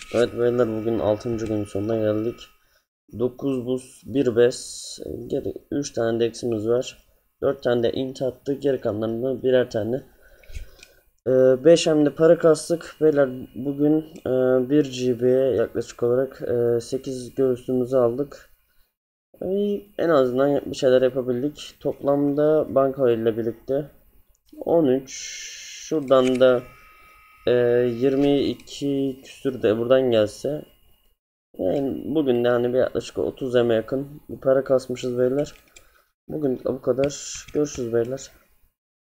Evet beyler, bugün 6. gün sonuna geldik. 9 buz 1 bes, geri 3 tane de eksimiz var. 4 tane de int attı, geri kalanlarını birer tane. 5 hem de para kastık. Beyler bugün 1 GB'ye yaklaşık olarak 8 göğsümüzü aldık. En azından bir şeyler yapabildik. Toplamda banka ile birlikte 13. Şuradan da 22 küsür de buradan gelse. Yani bugün de hani bir yaklaşık 30 eme yakın bir para kasmışız beyler. Bugün bu kadar. Görüşürüz beyler.